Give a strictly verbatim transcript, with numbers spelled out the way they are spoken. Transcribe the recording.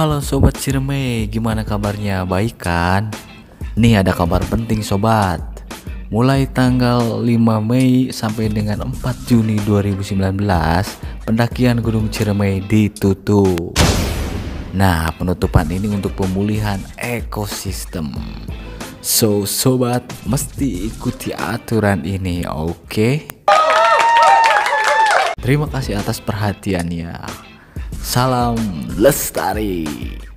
Halo Sobat Ciremai, gimana kabarnya? Baik kan? Nih ada kabar penting sobat. Mulai tanggal lima Mei sampai dengan empat Juni dua ribu sembilan belas, pendakian Gunung Ciremai ditutup. Nah, penutupan ini untuk pemulihan ekosistem. So, sobat mesti ikuti aturan ini, oke? Terima kasih atas perhatiannya. Salam lestari.